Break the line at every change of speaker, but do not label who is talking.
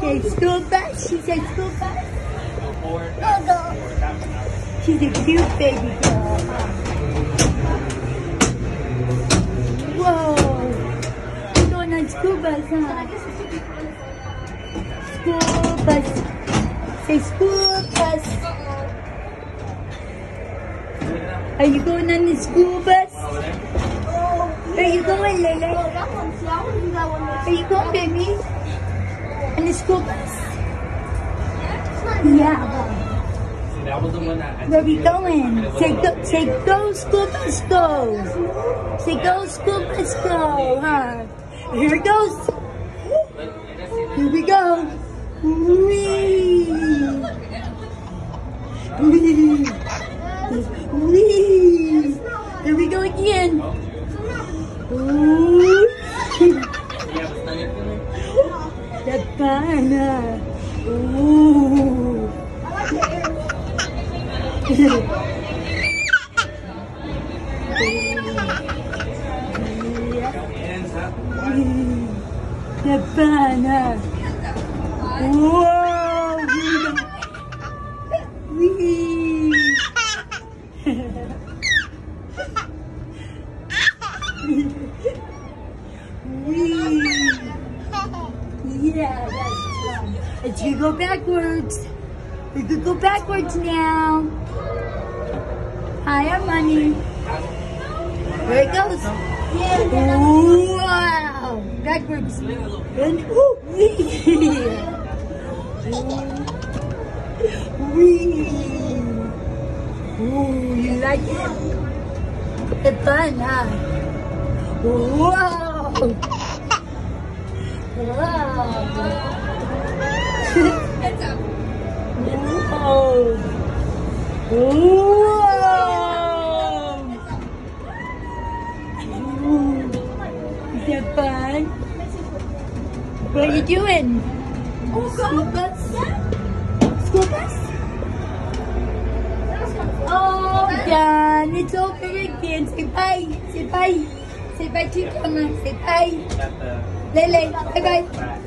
Say school bus. She said school bus. She's a cute baby girl. Whoa. We're going on school bus, huh? School bus. Say school bus. Are you going on the school bus? Where are you going, Lele? Where you going, baby? On the school bus? Yeah.
That was the one that
Where we going? Say go, school bus, go. Say go, school bus, go, huh? Here it goes. Here we go. Whee! Whee! Whee! Here we go again. Ooh. The banana. Ooh. The banana. Whoa. Wee. Wee. Yeah, that's fun. It's gonna go backwards. We could go backwards now. Hi, Armani. There it goes. Wow. Backwards. And ooh, wee. Wee. Ooh, you like it? It's fun, huh? Whoa. Wow. Whoa. Whoa. Is that fun? What are you doing? School bus? School bus? Oh, done. It's over again. Say bye. Say bye. Say bye to your camera. Say bye. Lele, bye bye.